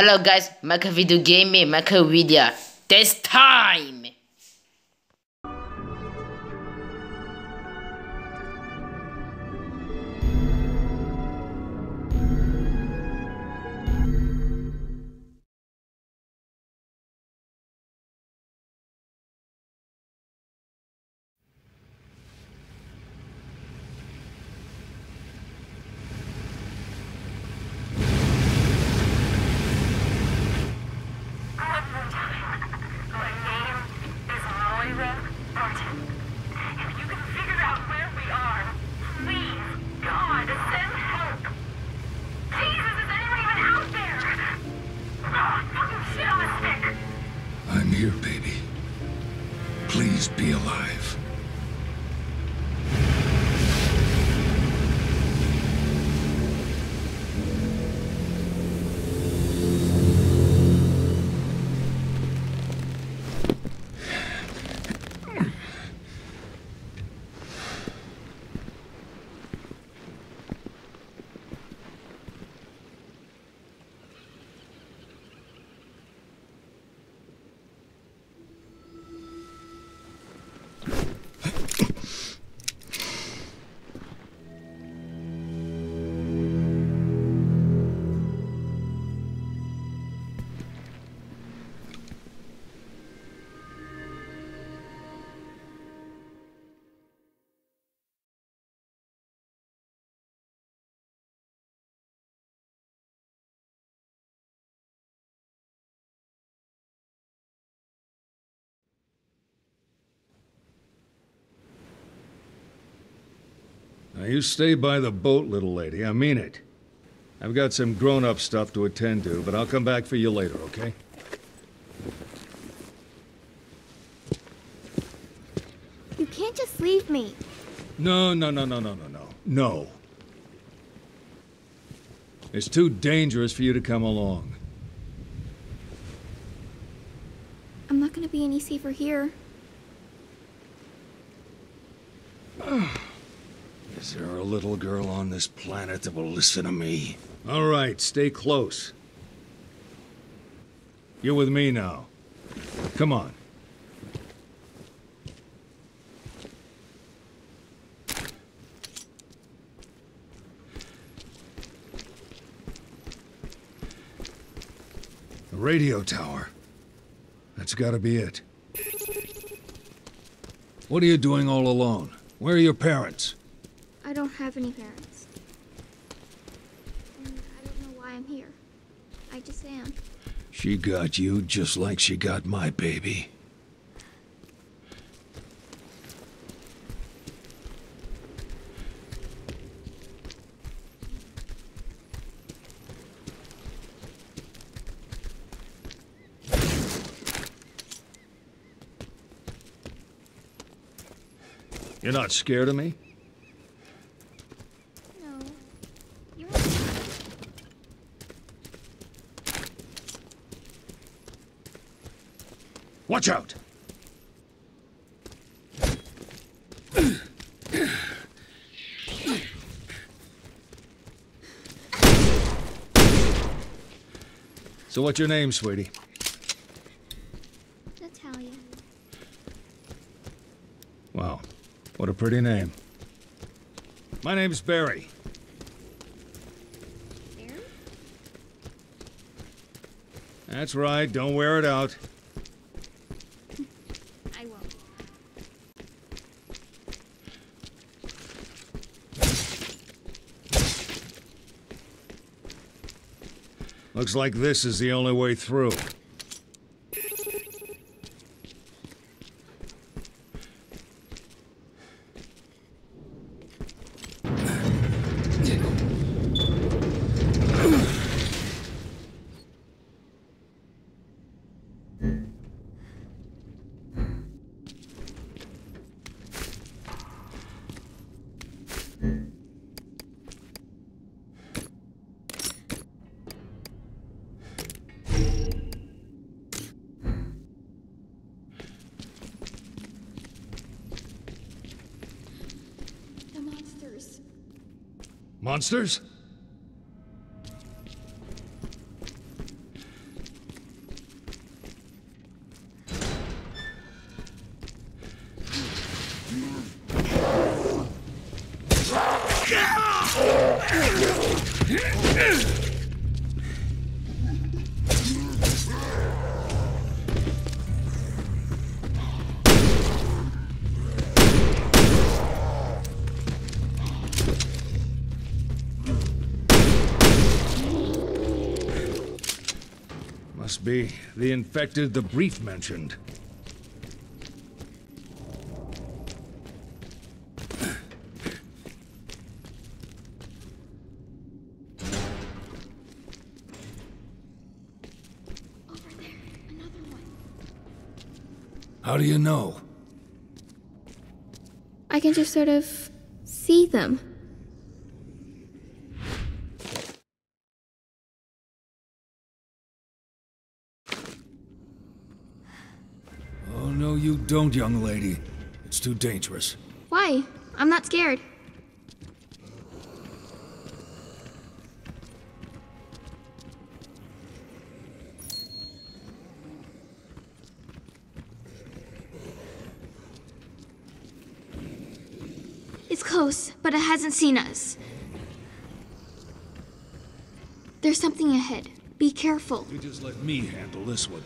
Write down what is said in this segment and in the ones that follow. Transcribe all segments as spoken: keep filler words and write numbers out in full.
Hello guys, make a video game, make a video this time. I'm here, baby. Please be alive. Now you stay by the boat, little lady. I mean it. I've got some grown-up stuff to attend to, but I'll come back for you later, okay? You can't just leave me. No, no, no, no, no, no, no. No. It's too dangerous for you to come along. I'm not gonna be any safer here. Is there a little girl on this planet that will listen to me? All right, stay close. You're with me now. Come on. The radio tower. That's gotta be it. What are you doing all alone? Where are your parents? I don't have any parents. And I don't know why I'm here. I just am. She got you just like she got my baby. You're not scared of me? No. You're Watch out! So what's your name, sweetie? Natalia. Wow, what a pretty name. My name's Barry. Barry? That's right, don't wear it out. I won't. Looks like this is the only way through. Monsters? Must be the infected the brief mentioned. Over there, another one. How do you know? I can just sort of see them. Oh, no, you don't, young lady. It's too dangerous. Why? I'm not scared. It's close, but it hasn't seen us. There's something ahead. Be careful. You just let me handle this one.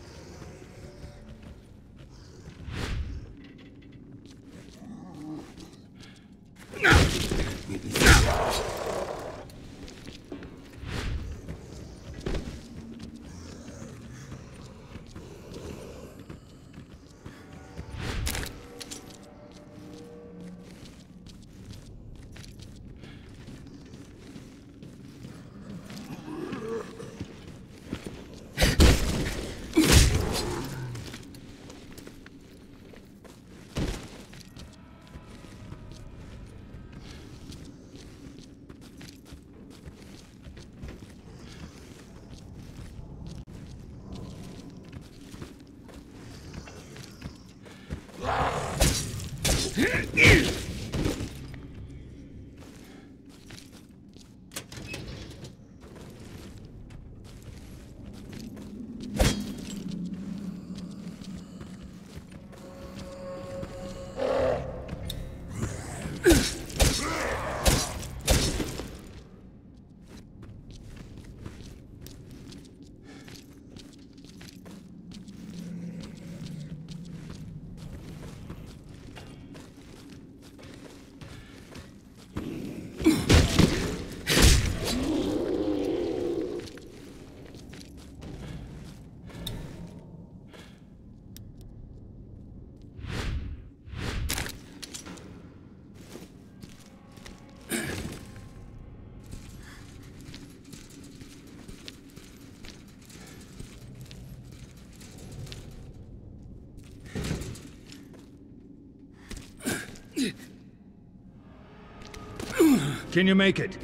Can you make it?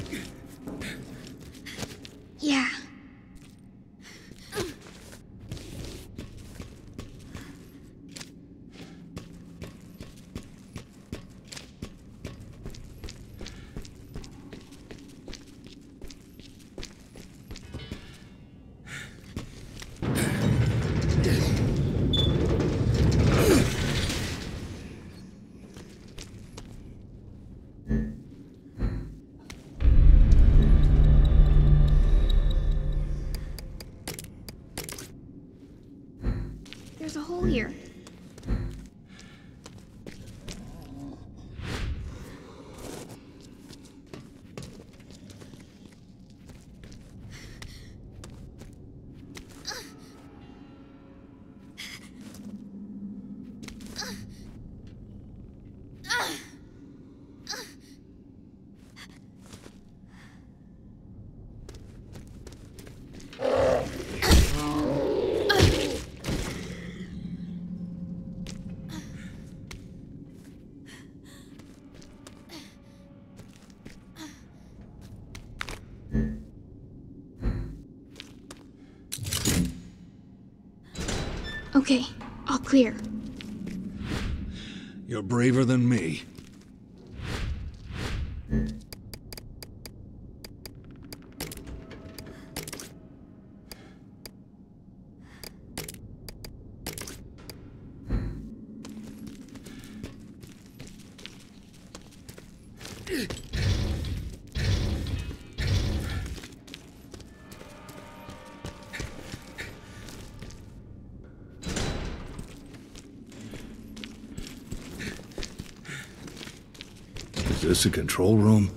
Yeah. There's a hole here. Okay, all clear. You're braver than me. Is this a control room?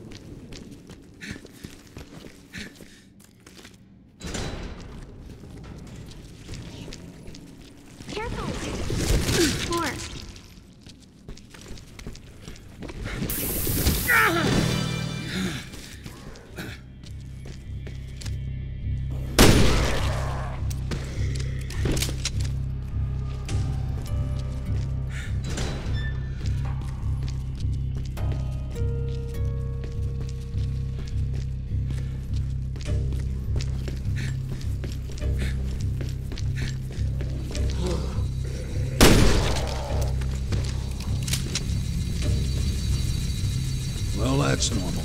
that's normal.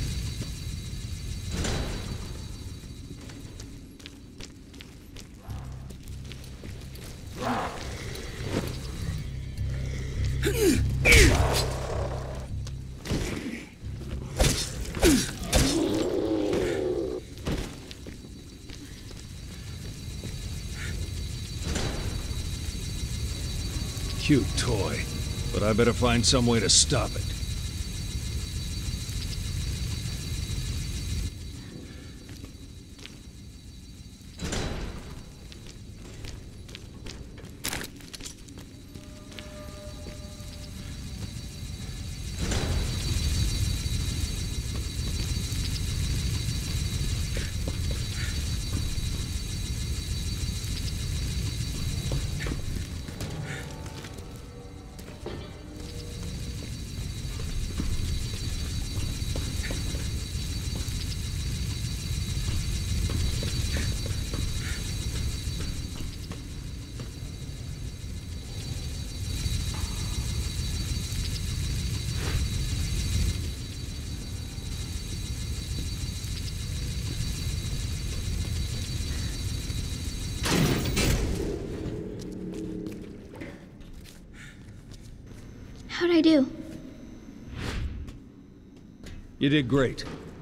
Cute toy, but I better find some way to stop it. How'd I do? You did great.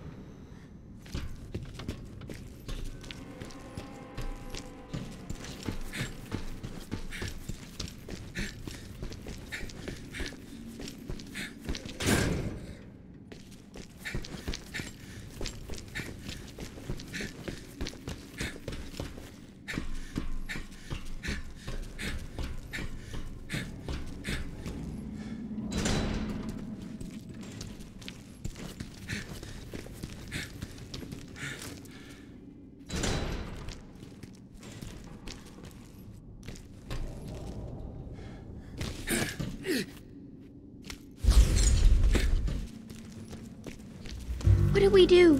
What do we do?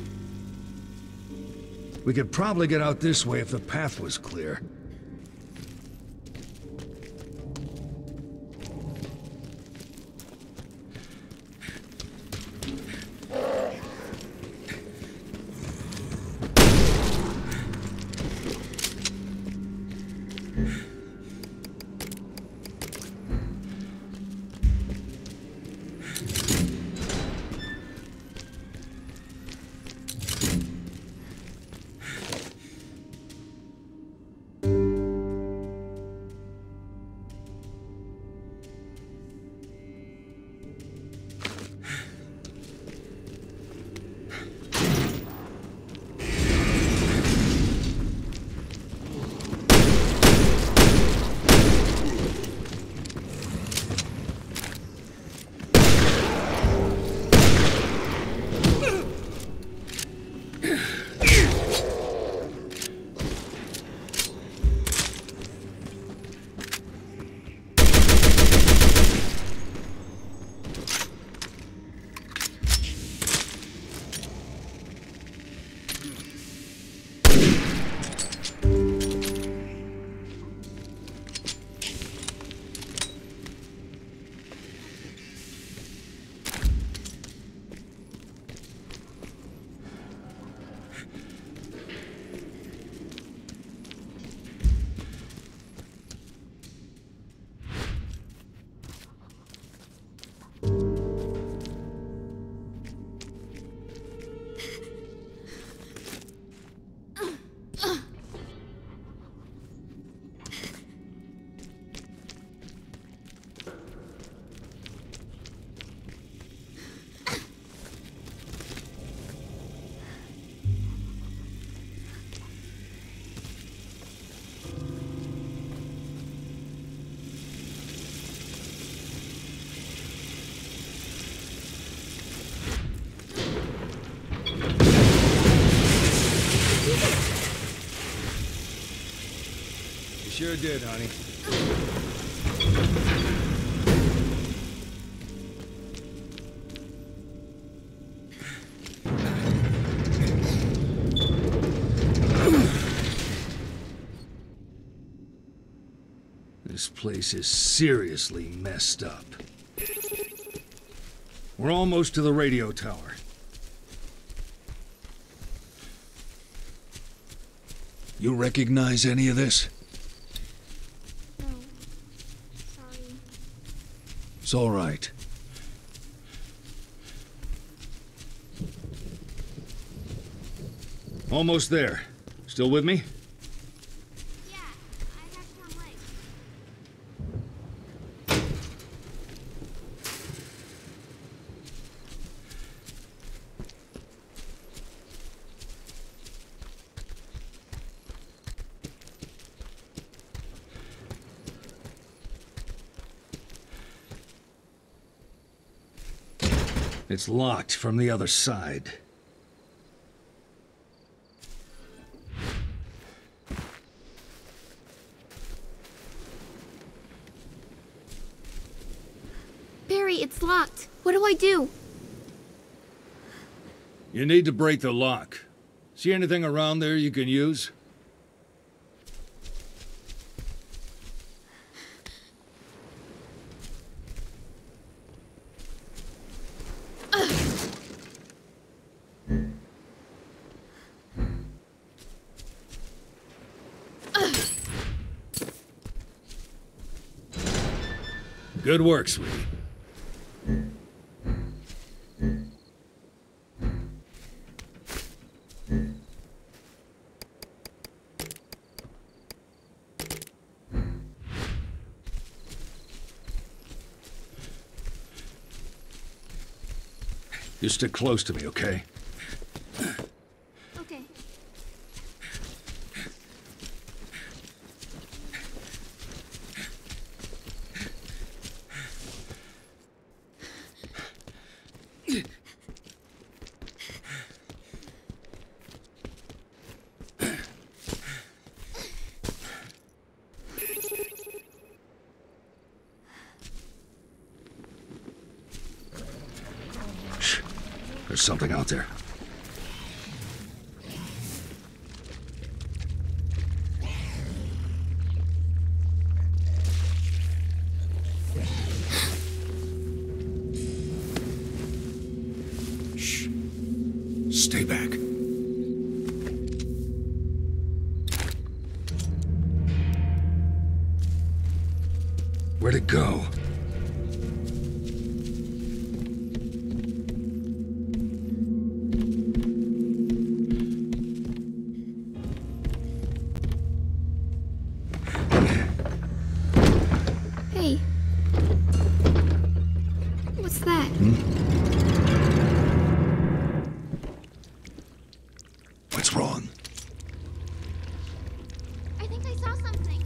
We could probably get out this way if the path was clear. Sure did, honey. This place is seriously messed up. We're almost to the radio tower. You recognize any of this? No. Sorry. It's all right. Almost there. Still with me? Yeah, I have strong legs. It's locked from the other side. Barry, it's locked. What do I do? You need to break the lock. See anything around there you can use? Good work, sweetie. You stick close to me, okay? Okay. Shh. There's something out there. Shh. Stay back. Where'd it go? Hey. What's that? What's wrong? I think I saw something.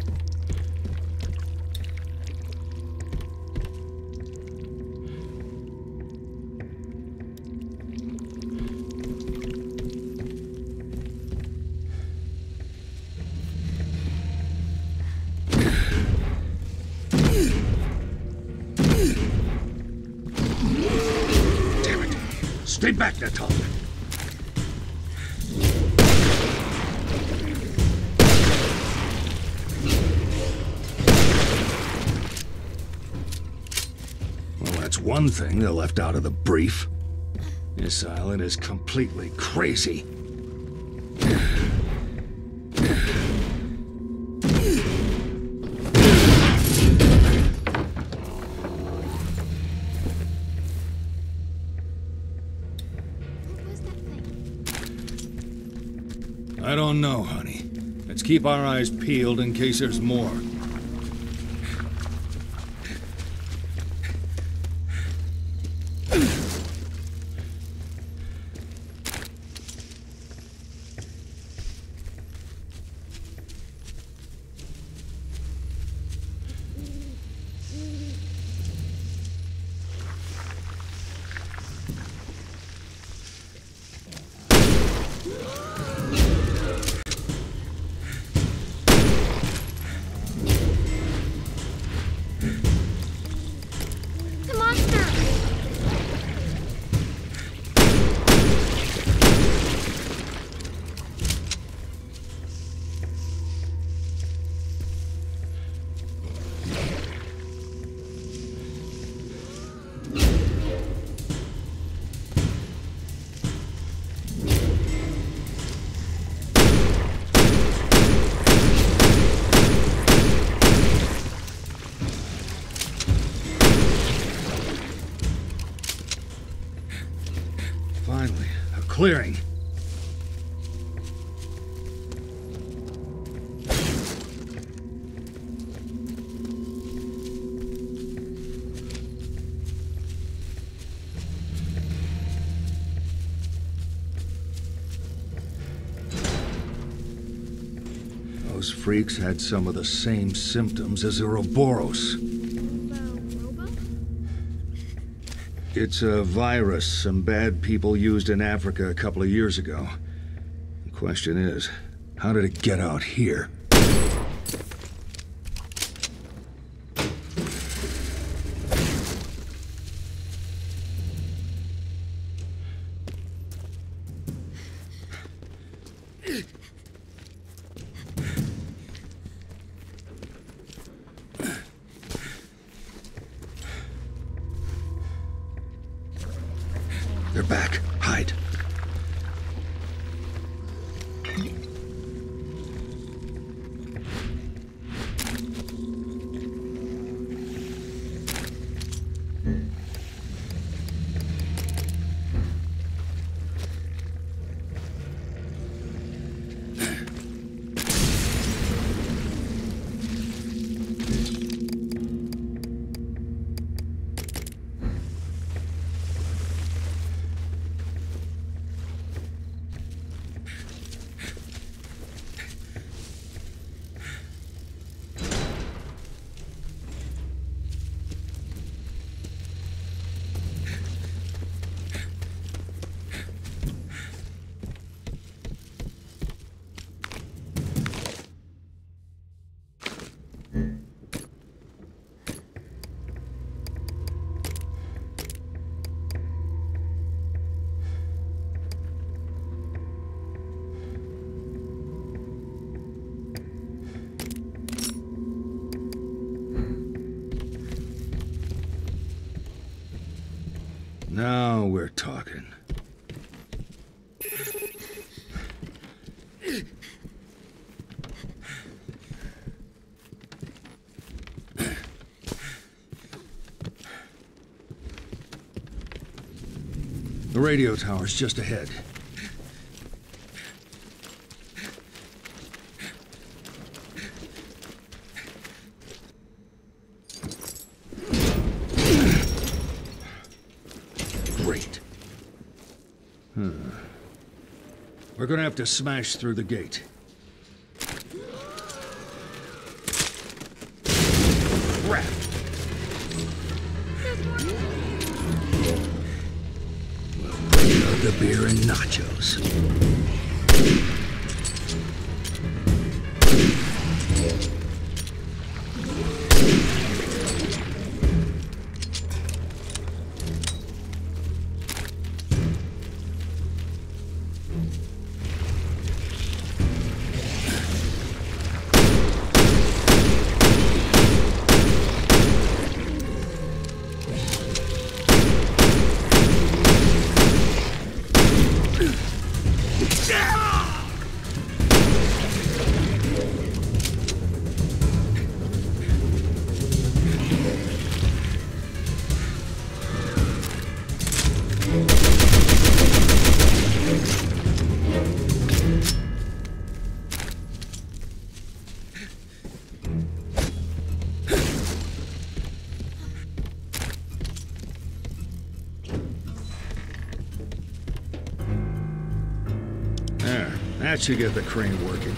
Damn it. Stay back, Natal. Well, that's one thing they left out of the brief. This island is completely crazy. What was that thing? I don't know, honey. Let's keep our eyes peeled in case there's more. clearing. Those freaks had some of the same symptoms as Ouroboros. Robo? It's a virus some bad people used in Africa a couple of years ago. The question is, how did it get out here? They're back. Hide. Now we're talking. The radio tower's just ahead. Great. Hmm. We're gonna have to smash through the gate. Crap! Bring out the beer and nachos. There, that should get the crane working.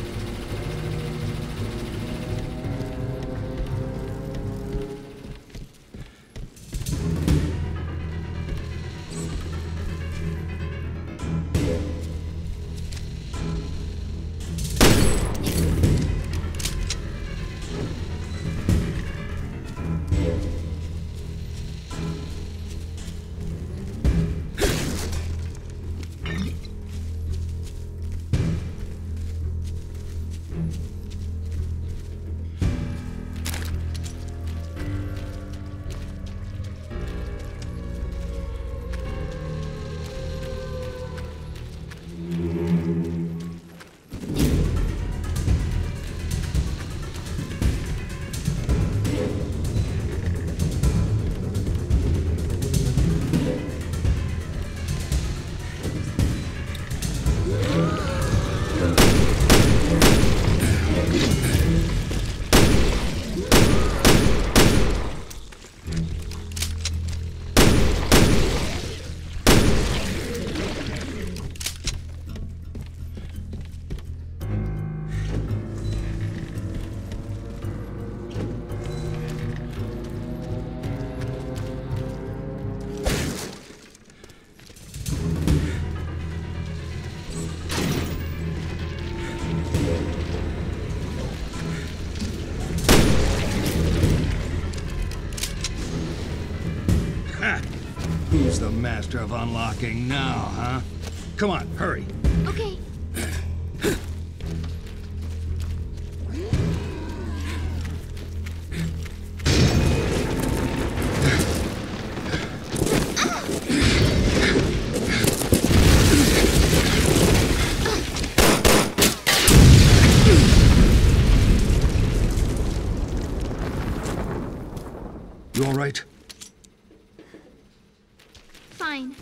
the master of unlocking now, huh? Come on, hurry. Okay. You all right? Fine.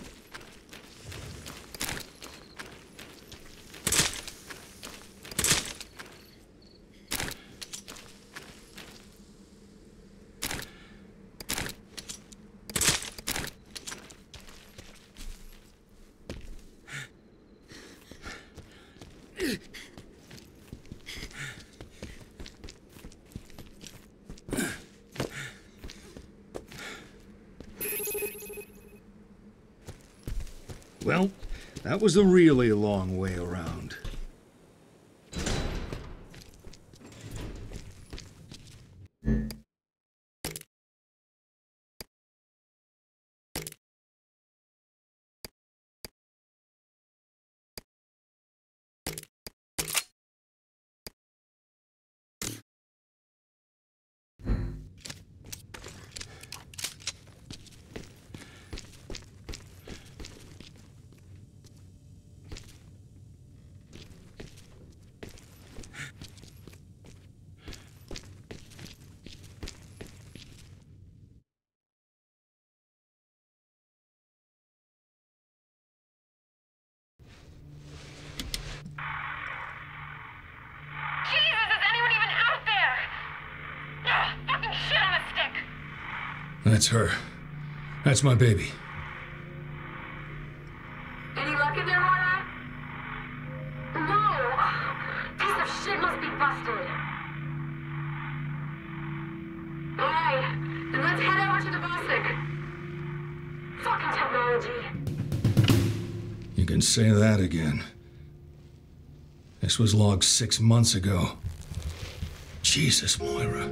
Well, that was a really long way around. That's her. That's my baby. Any luck in there, Moira? No! Piece of shit must be busted. Alright, then let's head over to the Bostic. Fucking technology. You can say that again. This was logged six months ago. Jesus, Moira.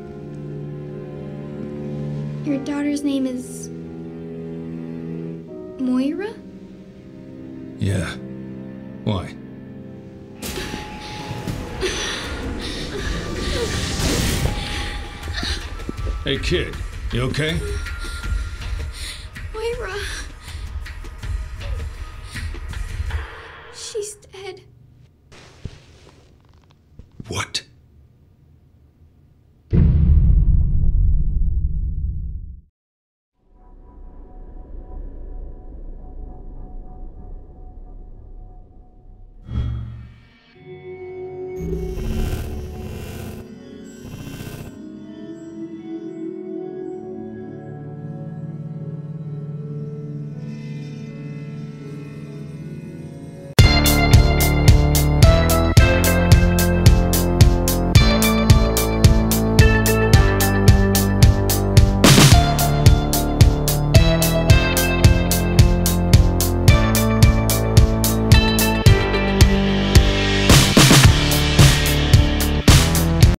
Your daughter's name is... Moira? Yeah. Why? Hey, kid. You okay?